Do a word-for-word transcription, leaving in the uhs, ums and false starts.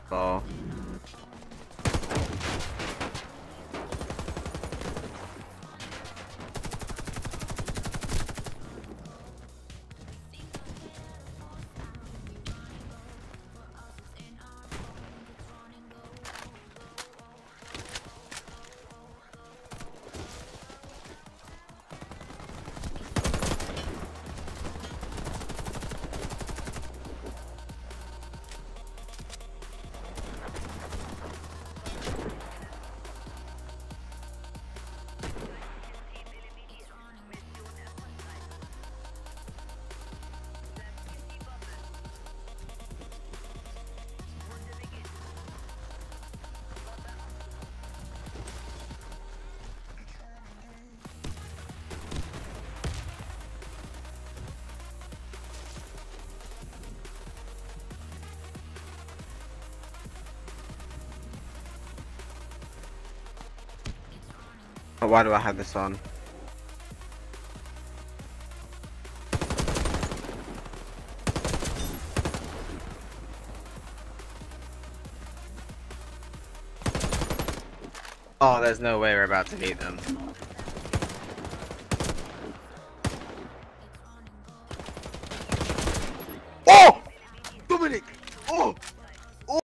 Ball. Why do I have this on? Oh, there's no way we're about to beat them.